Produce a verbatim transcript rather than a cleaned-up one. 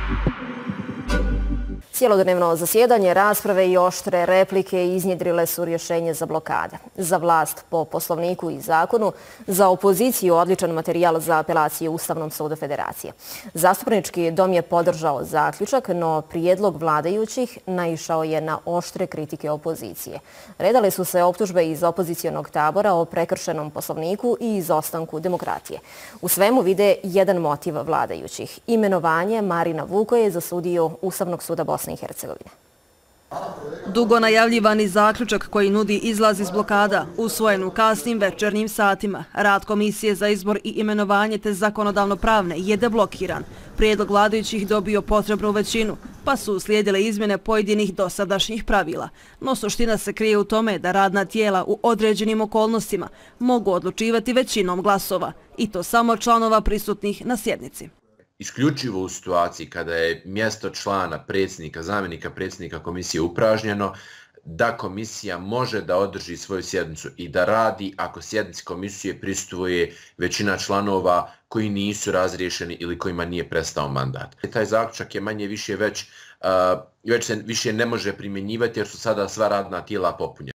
Cijelodnevno zasjedanje, rasprave i oštre replike iznjedrile su rješenje za blokade. Za vlast po poslovniku i zakonu, za opoziciju odličan materijal za apelacije Ustavnom sudu Federacije. Zastupnički dom je podržao zaključak, no prijedlog vladajućih naišao je na oštre kritike opozicije. Redale su se optužbe iz opozicionog tabora o prekršenom poslovniku i izostanku demokratije. U svemu vide jedan motiv vladajućih. Imenovanje Marina Vukoje za sudiju Ustavnog suda Bosne i Hercegovine. Dugo najavljivani zaključak koji nudi izlaz iz blokada, usvojen u kasnim večernjim satima. Rad Komisije za izbor i imenovanje te zakonodavno-pravne je deblokiran. Prijedlog vladajućih dobio potrebnu većinu, pa su uslijedile izmjene pojedinih dosadašnjih pravila. No suština se krije u tome da radna tijela u određenim okolnostima mogu odlučivati većinom glasova, i to samo članova prisutnih na sjednici. Isključivo u situaciji kada je mjesto člana predsjednika, zamjenika predsjednika komisije upražnjeno, da komisija može da održi svoju sjednicu i da radi ako sjednici komisije prisustvuje većina članova koji nisu razriješeni ili kojima nije prestao mandat. Taj zaključak je manje više već, uh, već se više ne može primjenjivati jer su sada sva radna tijela popunjena.